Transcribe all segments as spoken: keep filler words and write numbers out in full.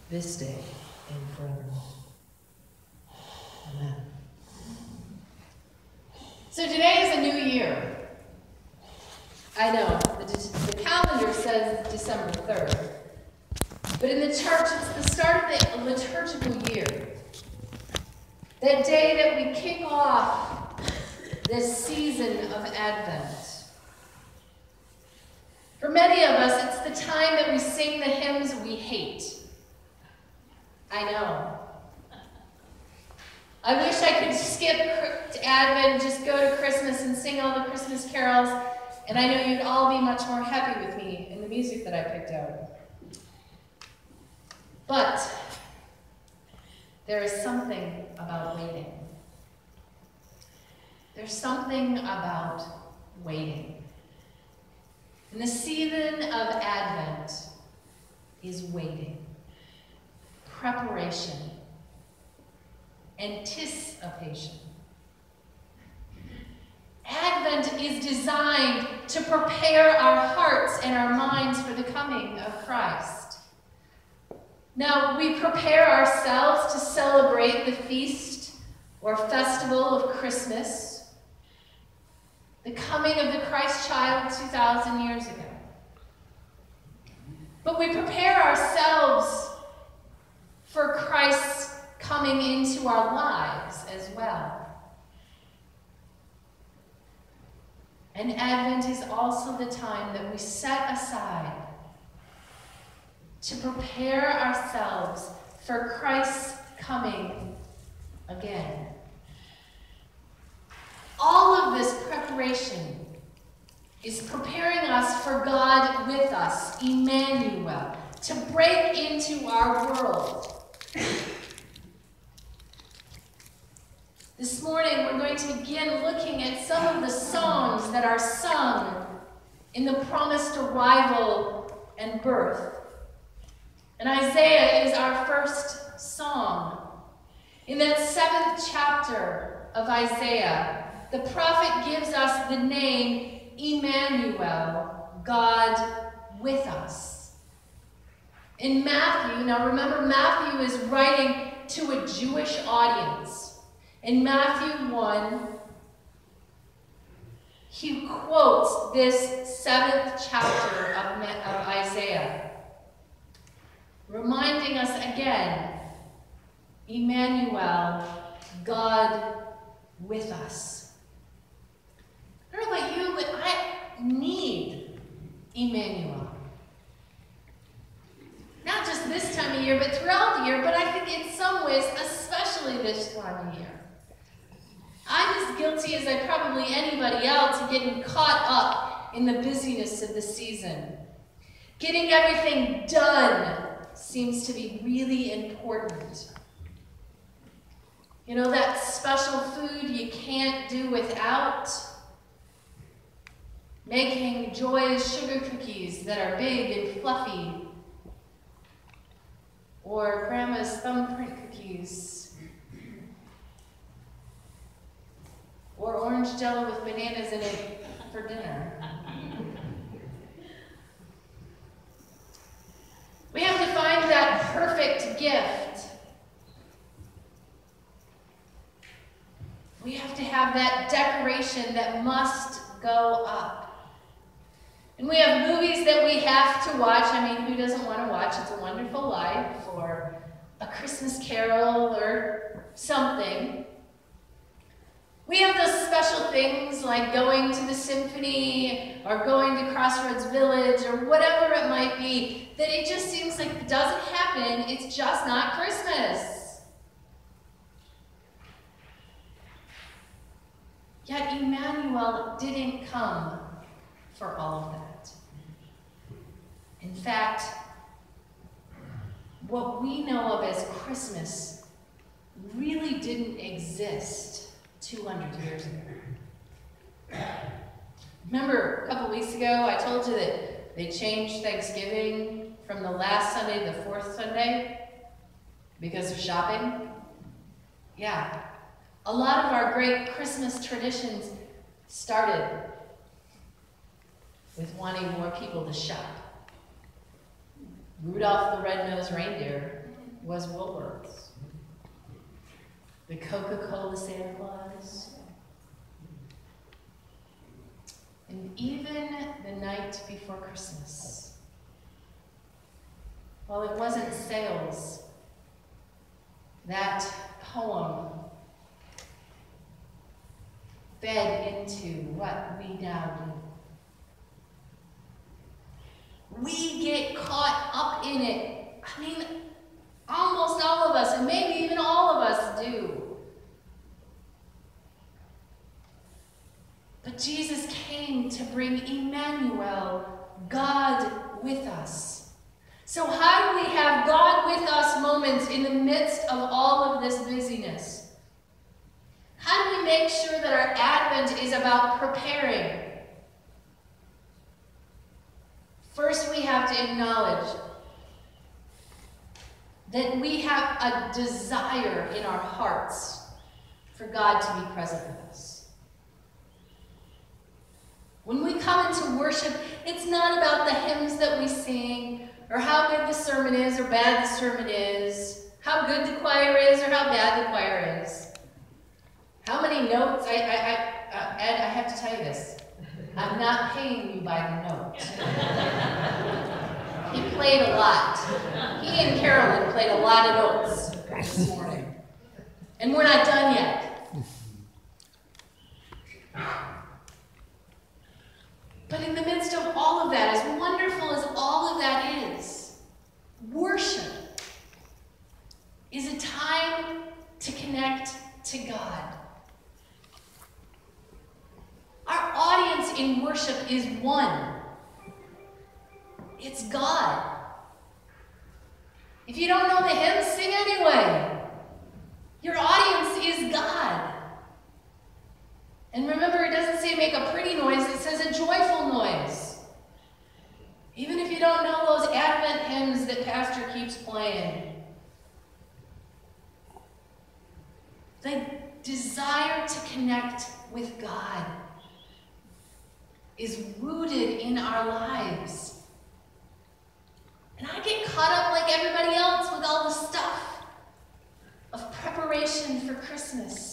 this day and forevermore. Amen. So today is a new year. I know, the, the calendar says December third, but in the church it's the start of the liturgical year. That day that we kick off this season of Advent. For many of us, it's the time that we sing the hymns we hate. I know. I wish I could skip Advent, just go to Christmas and sing all the Christmas carols, and I know you'd all be much more happy with me in the music that I picked out. But there is something about waiting. There's something about waiting. And the season of Advent is waiting, preparation, anticipation. Advent is designed to prepare our hearts and our minds for the coming of Christ. Now, we prepare ourselves to celebrate the feast or festival of Christmas, the coming of the Christ child two thousand years ago. But we prepare ourselves for Christ's coming into our lives as well. And Advent is also the time that we set aside to prepare ourselves for Christ's coming again. All of this preparation is preparing us for God with us, Emmanuel, to break into our world. This morning, we're going to begin looking at some of the songs that are sung in the promised arrival and birth. And Isaiah is our first song. In that seventh chapter of Isaiah, the prophet gives us the name Emmanuel, God with us. In Matthew, now remember Matthew is writing to a Jewish audience. In Matthew one, he quotes this seventh chapter of, of Isaiah, reminding us again, Emmanuel, God with us. I don't know about you, but I need Emmanuel. Not just this time of year, but throughout the year, but I think in some ways, especially this time of year. I'm as guilty as I probably anybody else of getting caught up in the busyness of the season. Getting everything done seems to be really important. You know, that special food you can't do without. Making Joy's sugar cookies that are big and fluffy. Or Grandma's thumbprint cookies. Or orange jello with bananas in it for dinner. We have to find that perfect gift. We have to have that decoration that must go up. And we have movies that we have to watch. I mean, who doesn't want to watch It's a Wonderful Life or A Christmas Carol or something? We have those special things like going to the symphony or going to Crossroads Village or whatever it might be, that it just seems like it doesn't happen. It's just not Christmas. Yet Emmanuel didn't come for all of that. In fact, what we know of as Christmas really didn't exist two hundred years ago. Remember a couple weeks ago I told you that they changed Thanksgiving from the last Sunday to the fourth Sunday because of shopping? Yeah. A lot of our great Christmas traditions started with wanting more people to shop. Rudolph the Red-Nosed Reindeer was Woolworths. The Coca-Cola Santa Claus. And even the night before Christmas. While it wasn't sales, that poem fed into what we now do. We get caught up in it. I mean, almost all of us, and maybe even all of us do. But Jesus came to bring Emmanuel, God with us. So how do we have God with us moments in the midst of all of this busyness? How do we make sure that our Advent is about preparing? First, we have to acknowledge that we have a desire in our hearts for God to be present with us. When we come into worship, it's not about the hymns that we sing, or how good the sermon is or bad the sermon is, how good the choir is or how bad the choir is. How many notes, I, I, I, uh, Ed, I have to tell you this. I'm not paying you by the note. He played a lot. He and Carolyn played a lot of notes this morning. And we're not done yet. But in the midst of all of that, as wonderful as all of that is, worship is a time to connect to God. Our audience in worship is one. It's God. If you don't know the hymn, sing anyway. Your audience is God. And remember, it doesn't say make a pretty noise, it says a joyful noise. Even if you don't know those Advent hymns that Pastor keeps playing. The desire to connect with God is rooted in our lives. And I get caught up like everybody else with all the stuff of preparation for Christmas.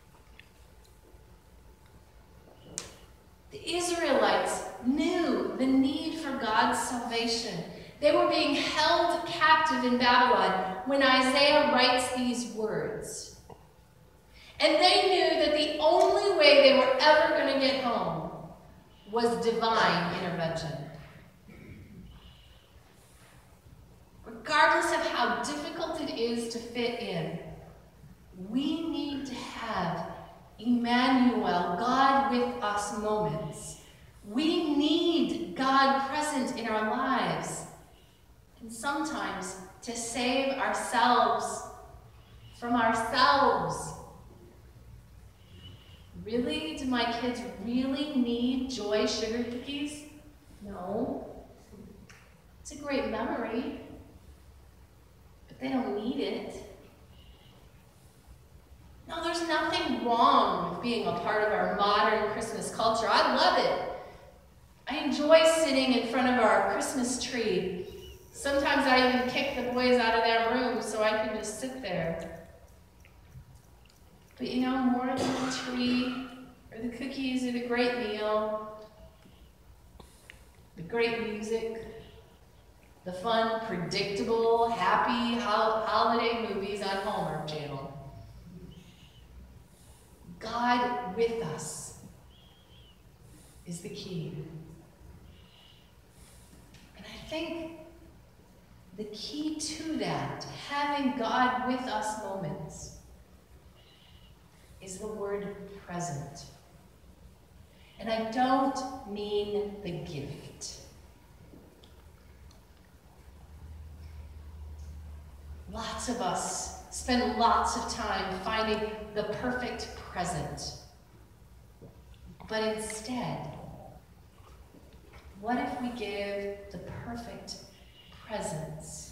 The Israelites knew the need for God's salvation. They were being held captive in Babylon when Isaiah writes these words. And they knew that the only way they were ever going to get home was divine intervention. Regardless of how difficult it is to fit in, we need to have Emmanuel, God with us moments. We need God present in our lives. And sometimes to save ourselves from ourselves. Really? Do my kids really need Joy sugar cookies? No. It's a great memory, but they don't need it. No, there's nothing wrong with being a part of our modern Christmas culture. I love it. I enjoy sitting in front of our Christmas tree. Sometimes I even kick the boys out of their room so I can just sit there. But you know, more than the tree, or the cookies, or the great meal, the great music, the fun, predictable, happy ho- holiday movies on Hallmark Channel. God with us is the key. And I think the key to that, having God with us moments, is the word present. And I don't mean the gift. Lots of us spend lots of time finding the perfect present. But instead, what if we give the perfect presence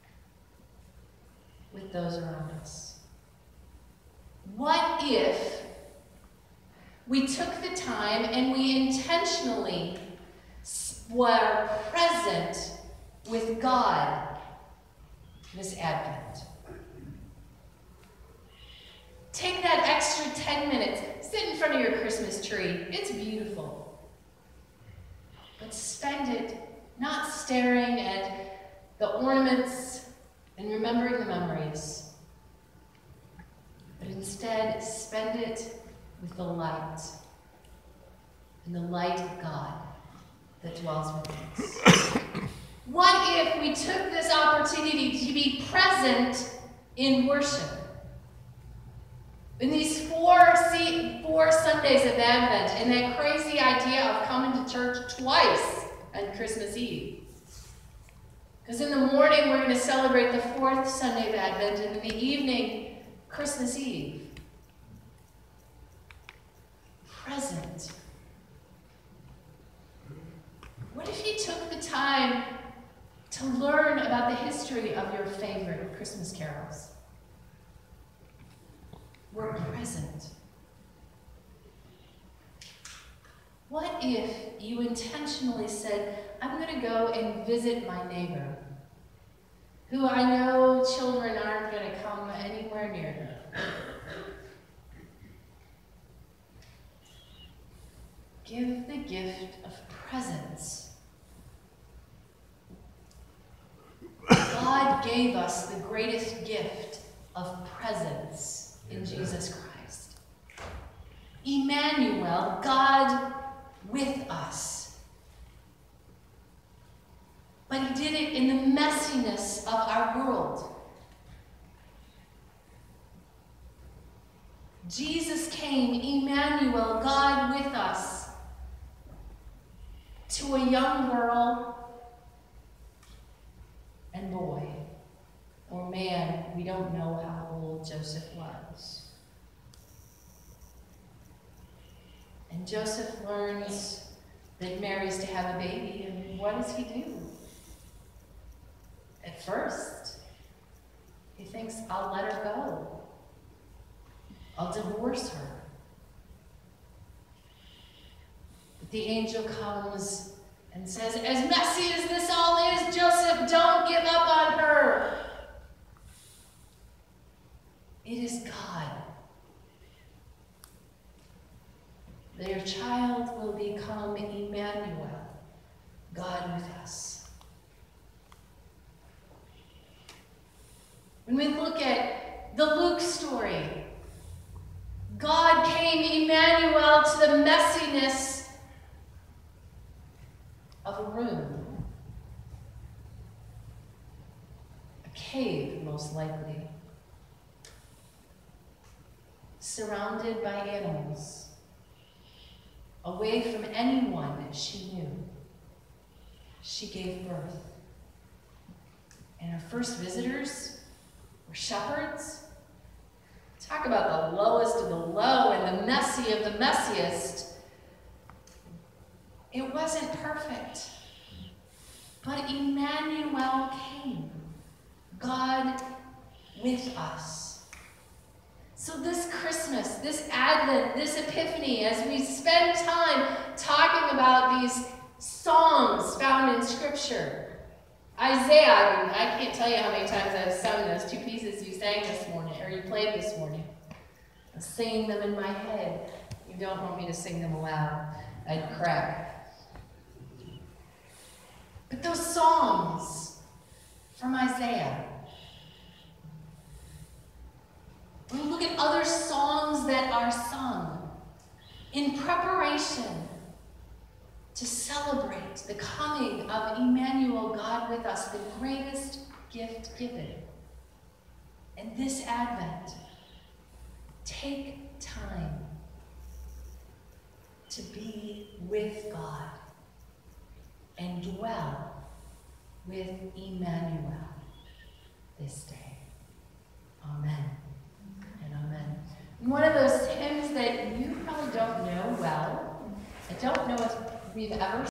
with those around us? What if we took the time and we intentionally were present with God this Advent. Take that extra ten minutes, sit in front of your Christmas tree. It's beautiful. But spend it not staring at the ornaments and remembering the memories, but instead spend it with the light, and the light of God that dwells within us. What if we took this opportunity to be present in worship? In these four, four Sundays of Advent, and that crazy idea of coming to church twice on Christmas Eve. Because in the morning, we're going to celebrate the fourth Sunday of Advent, and in the evening, Christmas Eve. Present. What if you took the time to learn about the history of your favorite Christmas carols? We're present. What if you intentionally said, I'm going to go and visit my neighbor, who I know children aren't going to come anywhere near them? Give the gift of presence. God gave us the greatest gift of presence in Jesus Christ. Emmanuel, God with us. But he did it in the messiness of our world. Jesus came, Emmanuel, God with us, to a young girl and boy, or man. We don't know how old Joseph was. And Joseph learns that Mary's to have a baby, and what does he do? At first, he thinks, I'll let her go. I'll divorce her. But the angel comes and says, as messy as this all is, Joseph, don't give up on her. It is God. Their child will become Emmanuel, God with us. When we look at the Luke story, God came, Emmanuel, to the messiness of a room. A cave, most likely. Surrounded by animals. Away from anyone that she knew. She gave birth. And her first visitors were shepherds. Talk about the lowest of the low and the messy of the messiest. It wasn't perfect. But Emmanuel came. God with us. So this Christmas, this Advent, this Epiphany, as we spend time talking about these songs found in Scripture. Isaiah, I, mean, I can't tell you how many times I've sung those two pieces you sang this morning, or you played this morning. I'm singing them in my head. You don't want me to sing them aloud. I'd crack. But those songs from Isaiah, when we look at other songs that are sung in preparation to celebrate the coming of Emmanuel, God with us, the greatest gift given. And this Advent, take time to be with God and dwell with Emmanuel this day. Amen and amen. One of those hymns that you probably don't know well, I don't know if we've ever